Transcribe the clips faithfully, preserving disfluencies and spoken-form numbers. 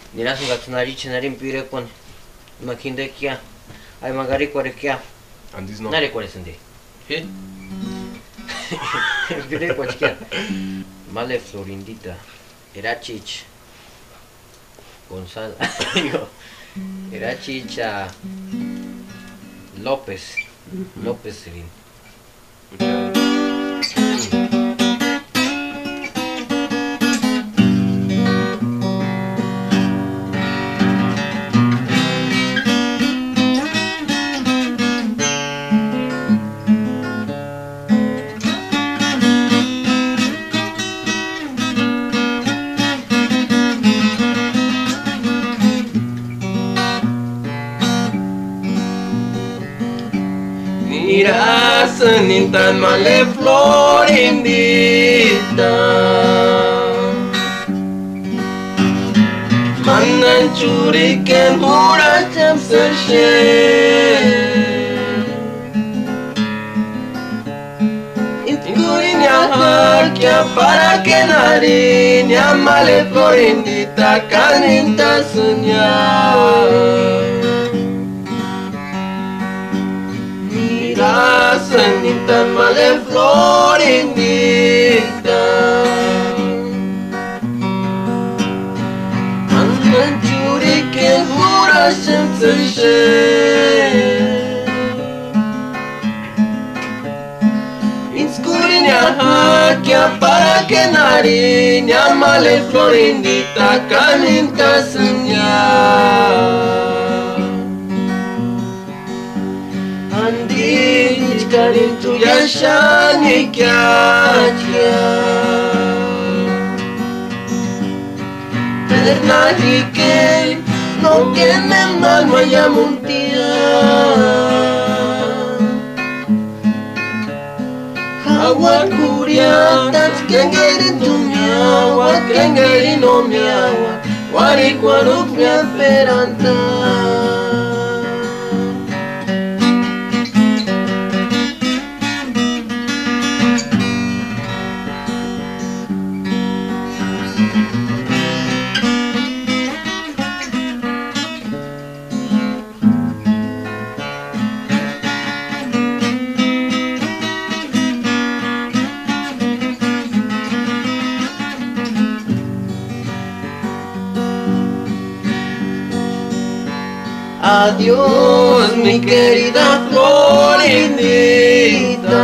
Dirás un gato nariz, narin pire con Makinde kia. Ay magari cuare kia. Andis no. Nare cuare sende. ¿Qué? Pire cuare kia. Male Florindita. Erachich. Gonzalo. Erachich uh, López. López Serín. Mira, senintan male Florindita. Manan curiken huracam sershe. Intuinya hakia para que narinya male Florindita caninta senyal. Senintan male Florindita. Manan curiken huracam sershe. Inscurinya hakia para que narinya male Florindita caninta senyal. Andi karin tu yashani kya kya. Terna hike no tiene mal maya muntia. Hawa kuria tats kengerin tu miawa kengerin no miawa wari kwaruk mia peranta. Adiós, mi querida Florindita.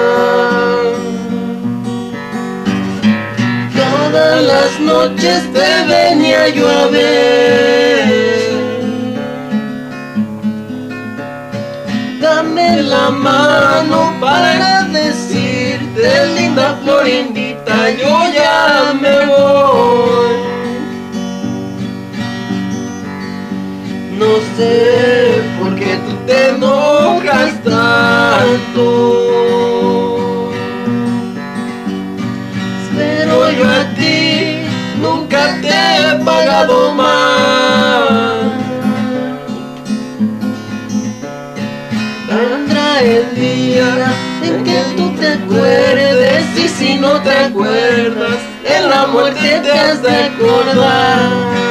Todas las noches te venía yo a ver. Dame la mano para decirte, linda Florindita, yo ya me voy. No sé por qué tú te enojas tanto, pero yo a ti nunca te he pagado mal. Vendrá el día en que tú te acuerdes, y si no te acuerdas, en la muerte te has de acordar.